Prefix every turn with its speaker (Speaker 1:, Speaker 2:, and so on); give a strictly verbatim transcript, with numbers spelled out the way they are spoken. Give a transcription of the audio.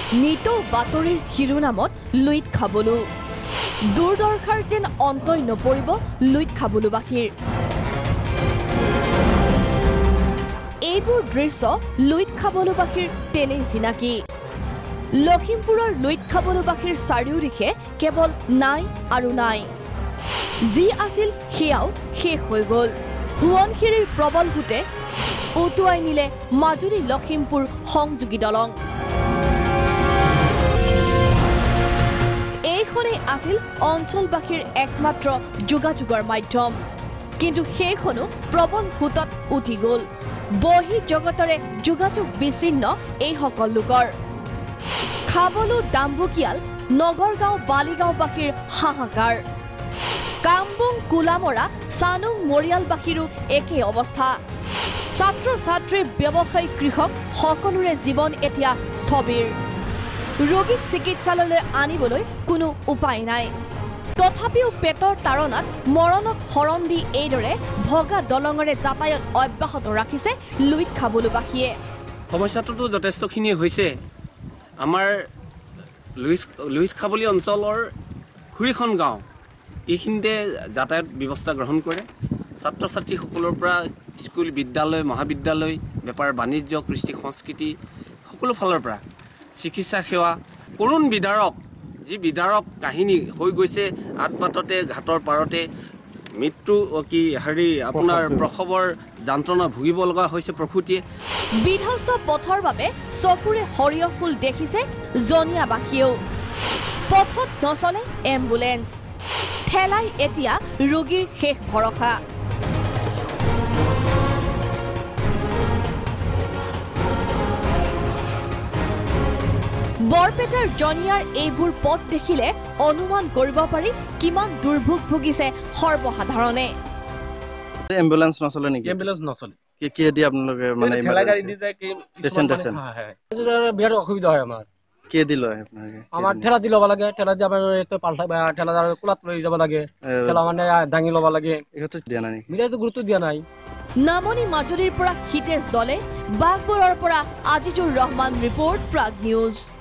Speaker 1: নিতৌ বাতৰিৰ শিৰোনামত লুইত খাবলো দুৰ্দশাৰ যেন অন্তই নপৰিব লুইত খাবলোবাসীৰ এইবোৰ দৃশ্য লুইত খাবলোবাসীৰ তেনেই চিনাকি লখিমপুৰৰ লুইত খাবলোবাসীৰ চাৰিওদিশে কেৱল নাই আৰু নাই যি আছিল সেয়াও শেষ হৈ গ'ল সোৱণশিৰিৰ প্ৰবল ভূতে উটুৱাই নিলে মাজুলী লখিমপুৰ সংযোগী দলং এইখনেই আছিল অঞ্চলবাসীৰ একমাত্ৰ যোগাযোগৰ মাধ্যম কিন্তু সেইখনো প্ৰবল ভূতত উঠি গ'ল বহি জগতৰে যোগাযোগ বিচ্ছিন্ন এই সকল লোকৰ খাবলো ডাম্বুকিয়াল নগৰগাঁও বালিগাঁওবাসীৰ হাহাকাৰ কামবুং কুলামৰা চানুং মৰিয়ালবাসীৰো একে অৱস্থা ছাত্ৰ ছাত্ৰী ব্যৱসায়ী কৃষক সকলোৰে জীৱন এতিয়া স্থবিৰ ৰোগীক চিকিৎসালয়লৈ আনিবলৈ কোনো উপায় নাই তথাপিও পেটৰ তাৰণাত মৰণক শৰণ দি এইদৰে ভগা দলঙৰে যাতায়াত অব্যাহত ৰাখিছে লুইত খাবলোবাসীয়ে
Speaker 2: সমস্যাটোতো যথেষ্টখিনি হৈছে আমাৰ লুইত লুইত খাবলি অঞ্চলৰ খুৰীখন গাঁও এইখিনিতে যাতায়াত ব্যৱস্থা গ্ৰহণ কৰে ছাত্ৰ ছাত্ৰীসকলৰ পৰা স্কুল বিদ্যালয় মহাবিদ্যালয় বেপাৰ বাণিজ্য কৃষ্টি সংস্কৃতি সকলো ফালৰ পৰা চিকিৎসা সেৱা কৰুণ বিদাৰক যি বিদাৰক কাহিনী হৈ গৈছে আটবাটতে ঘাটৰ পাৰতে মৃত্যু কি হেৰি আপোনাৰ প্ৰসৱৰ যন্ত্ৰণা ভুগিব লগা হৈছে প্ৰসূতিয়ে
Speaker 1: বিধ্বস্ত পথৰ বাবে চকুৰে সৰিয়হ ফুল দেখিছে জনিয়াবাসীয়েও পথত নচলে এম্বুলেন্স ঠেলাই এতিয়া ৰোগীৰ শেষ ভৰসা বৰপেটাৰ জনিয়াৰ এইবোৰ পথ দেখিলে অনুমান কৰিব পাৰি কিমান দুৰ্ভোগ ভুগিছে সৰ্বসাধাৰণে
Speaker 3: এম্বুলেন্স নচলে নেকি
Speaker 4: এম্বুলেন্স নচলে
Speaker 3: কি কি দি আপোনালোকে মানে
Speaker 4: ঠেলা গাড়ী দি যায় কি
Speaker 3: পেশেন্ট আছে
Speaker 4: বিৰাট অসুবিধা হয় আমাৰ
Speaker 3: কি দি লয় আপোনালোকে
Speaker 4: আমাৰ ঠেলা দি ল'ব লাগে ঠেলা দি আমাৰ পাল্টা ঠেলা কোলাত লৈ যাব লাগে ঠেলা মানে দাঙি ল'ব লাগে
Speaker 3: এইটো দিয়া নাই
Speaker 4: মিডিয়াটো গুৰুত্ব দিয়া নাই
Speaker 1: নামনি মাজুলীৰ পৰা হিতেশ দলে বাঘবৰৰ পৰা আজিজুৰ ৰহমান ৰিপৰ্ট প্ৰাগ নিউজ